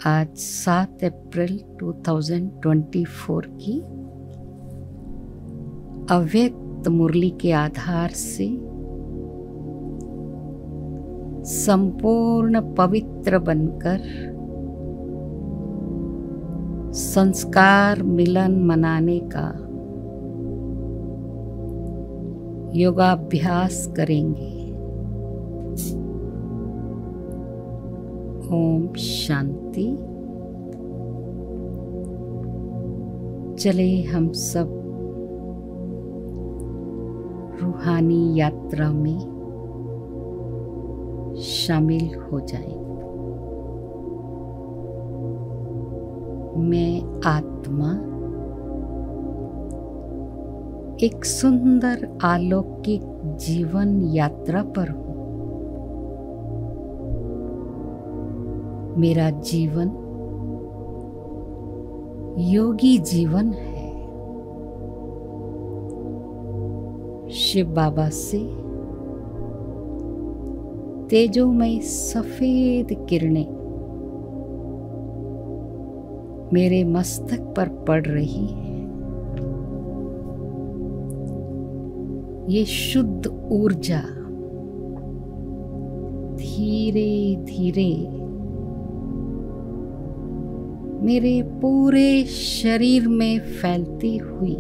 आज 7 अप्रैल 2024 की अव्यक्त मुरली के आधार से संपूर्ण पवित्र बनकर संस्कार मिलन मनाने का योगाभ्यास करेंगे। ओम शांति। चले हम सब रूहानी यात्रा में शामिल हो जाएं। मैं आत्मा एक सुंदर अलौकिक जीवन यात्रा पर हूँ। मेरा जीवन योगी जीवन है। शिव बाबा से तेजोमय सफेद किरणें मेरे मस्तक पर पड़ रही है। ये शुद्ध ऊर्जा धीरे धीरे मेरे पूरे शरीर में फैलती हुई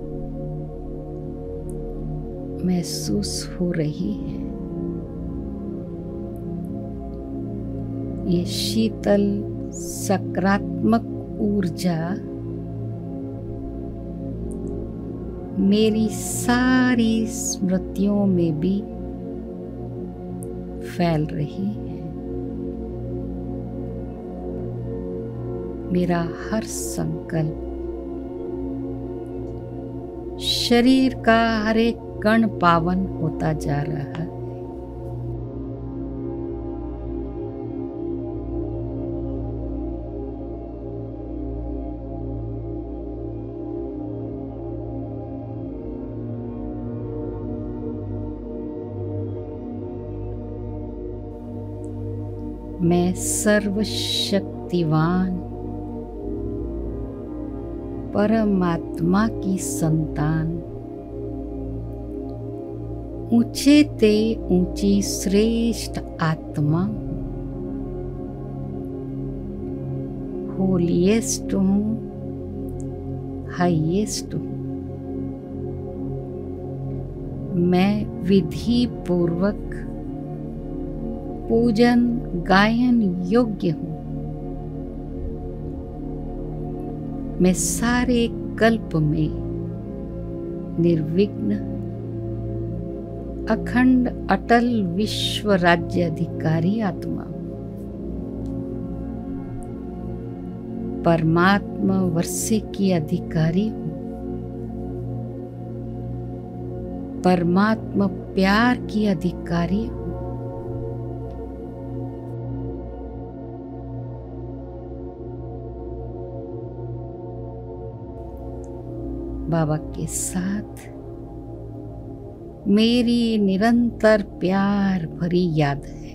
महसूस हो रही है। ये शीतल सकारात्मक ऊर्जा मेरी सारी स्मृतियों में भी फैल रही है। मेरा हर संकल्प, शरीर का हर एक कण पावन होता जा रहा है। मैं सर्वशक्तिवान परमात्मा की संतान, ऊंचे ते ऊंची श्रेष्ठ आत्मा, होलीएस्ट हूँ, हाईएस्ट हूँ। मैं विधि पूर्वक पूजन गायन योग्य हूँ। मैं सारे कल्प में निर्विघ्न अखंड अटल विश्व राज्य अधिकारी आत्मा हूँ। परमात्मा वर्षे की अधिकारी हूँ। परमात्मा प्यार की अधिकारी हूँ। बाबा के साथ मेरी निरंतर प्यार भरी याद है।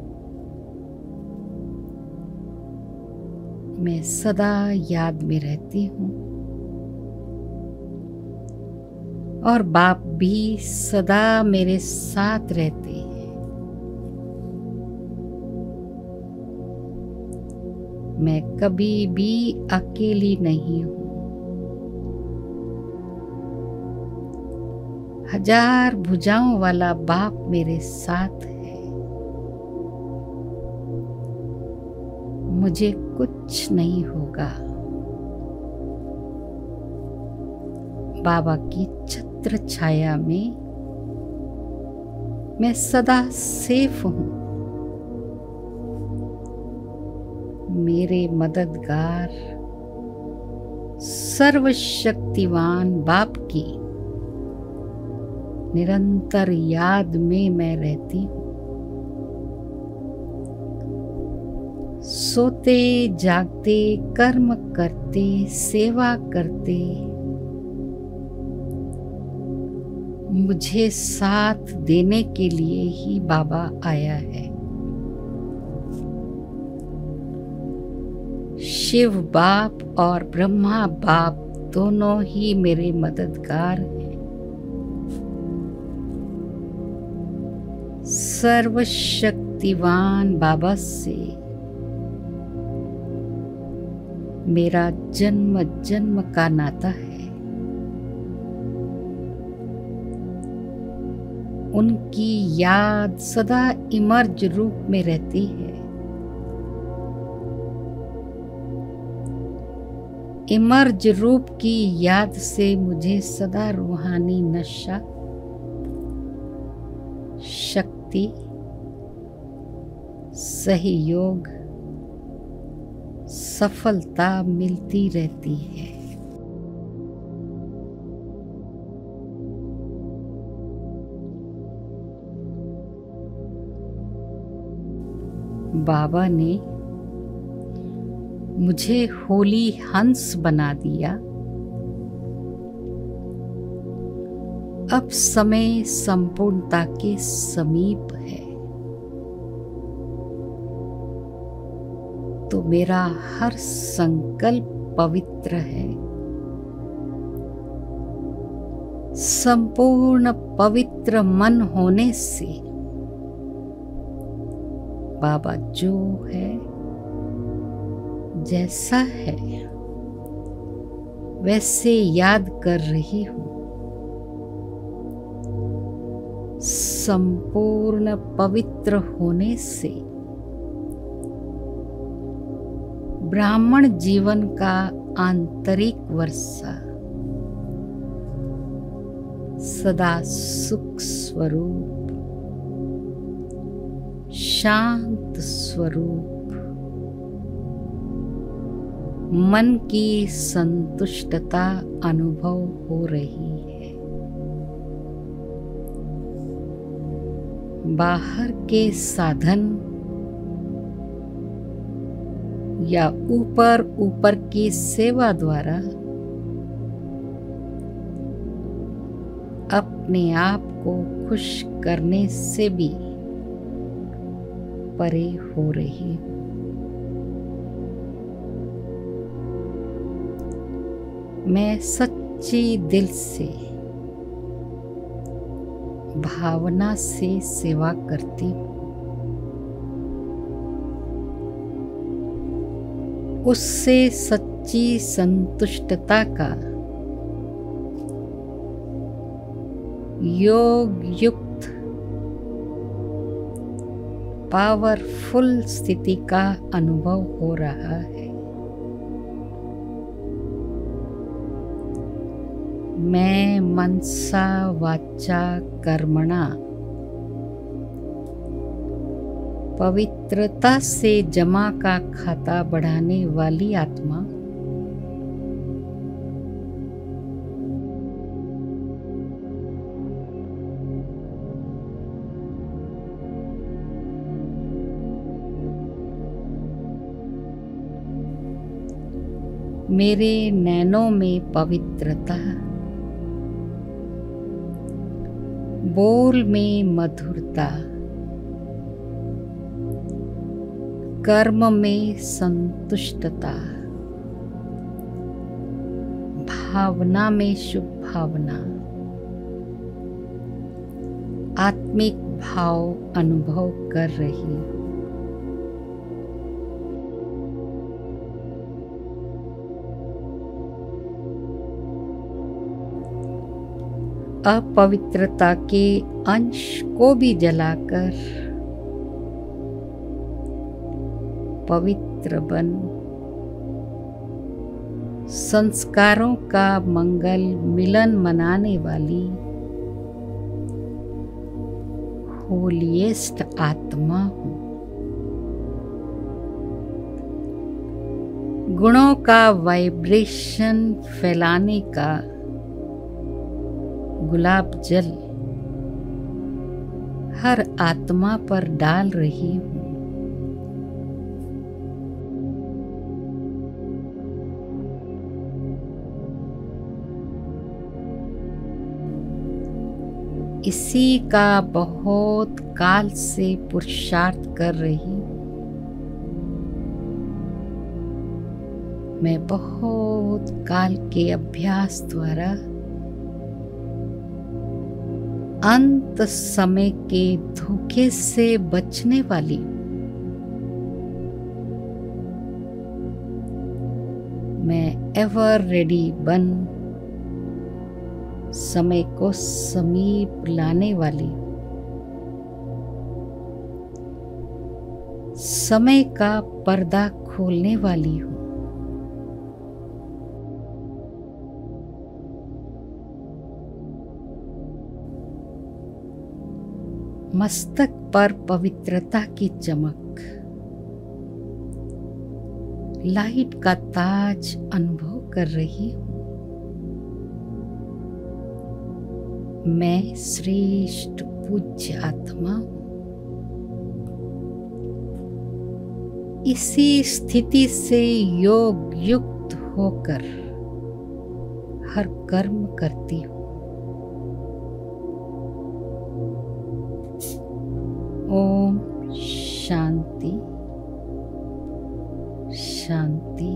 मैं सदा याद में रहती हूँ और बाप भी सदा मेरे साथ रहते हैं। मैं कभी भी अकेली नहीं हूँ। हजार भुजाओं वाला बाप मेरे साथ है। मुझे कुछ नहीं होगा। बाबा की छत्र छाया में मैं सदा सेफ हूँ। मेरे मददगार सर्वशक्तिवान बाप की निरंतर याद में मैं रहती हूँ। सोते जागते कर्म करते सेवा करते मुझे साथ देने के लिए ही बाबा आया है। शिव बाप और ब्रह्मा बाप दोनों ही मेरे मददगार हैं। सर्वशक्तिवान बाबा से मेरा जन्म जन्म का नाता है। उनकी याद सदा इमर्ज रूप में रहती है। इमर्ज रूप की याद से मुझे सदा रूहानी नशा, शक्ति, सहयोग, सफलता मिलती रहती है। बाबा ने मुझे होली हंस बना दिया। अब समय संपूर्णता के समीप है, तो मेरा हर संकल्प पवित्र है। संपूर्ण पवित्र मन होने से बाबा जो है, जैसा है, वैसे याद कर रही हूं। संपूर्ण पवित्र होने से ब्राह्मण जीवन का आंतरिक वर्षा सदा सुख स्वरूप, शांत स्वरूप, मन की संतुष्टता अनुभव हो रही है। बाहर के साधन या ऊपर की सेवा द्वारा अपने आप को खुश करने से भी परे हो रही हूं। मैं सच्ची दिल से, भावना से सेवा करती हूँ। उससे सच्ची संतुष्टता का योग युक्त पावरफुल स्थिति का अनुभव हो रहा है। मैं मनसा वाचा कर्मणा पवित्रता से जमा का खाता बढ़ाने वाली आत्मा मेरे नैनों में पवित्रता, बोल में मधुरता, कर्म में संतुष्टता, भावना में शुभ भावना, आत्मिक भाव अनुभव कर रही हूँ। अपवित्रता के अंश को भी जलाकर पवित्र बन संस्कारों का मंगल मिलन मनाने वाली होलीएस्ट आत्मा हूँ। गुणों का वाइब्रेशन फैलाने का गुलाब जल हर आत्मा पर डाल रही हूँ। इसी का बहुत काल से पुरुषार्थ कर रही हूँ। मैं बहुत काल के अभ्यास द्वारा अंत समय के धोखे से बचने वाली हूं। मैं एवर रेडी बन समय को समीप लाने वाली हूं। समय का पर्दा खोलने वाली हूं। मस्तक पर पवित्रता की चमक, लाइट का ताज अनुभव कर रही हूं। मैं श्रेष्ठ पूज्य आत्मा हूं। इसी स्थिति से योग युक्त होकर हर कर्म करती हूं। ओम शांति शांति